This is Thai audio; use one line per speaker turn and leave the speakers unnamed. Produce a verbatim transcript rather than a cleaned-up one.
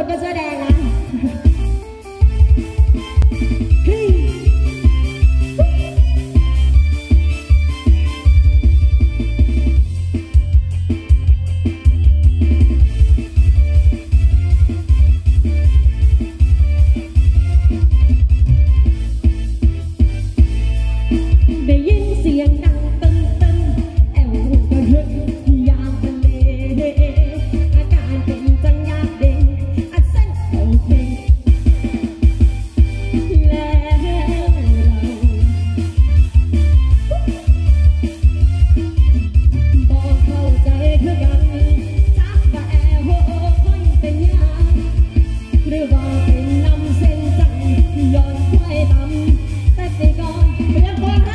ดก็เสื้อแดงนะได้ยินเสียงดังตึ้งตึ้งแอวกระหึ่มยามทะเลอาการเป็นจังยากเด้งอัดเส้นโอเคแล้วเราบอกเข้าใจคือกันจักว่าแอวคนเป็นยังหรือว่าเป็นน้ำเส้นจังย้อนควายตำแต่ตีก่อนเรียกก่อนนะ